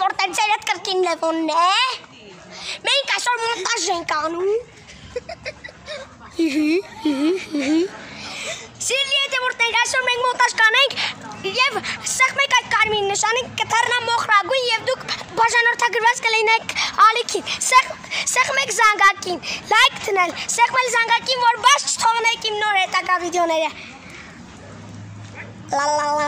որտեղ ձերդ կրկին Լևոնն է։ Մենք այսօր մոնտաժ ենք անում։ Սիրելի հետևորդներ, այսօր մենք մոնտաժ կանենք եւ սեղ մեկ այդ կարմիր նշանին կդառնա մոխրագույն եւ դուք բաժանորդագրված կլինեք ալիքին։ Սեղ մեկ զանգակին, լայք դնել, սեղ մեկ զանգակին, որ բաց չթողնեք իմ նոր հետագա վիդեոները։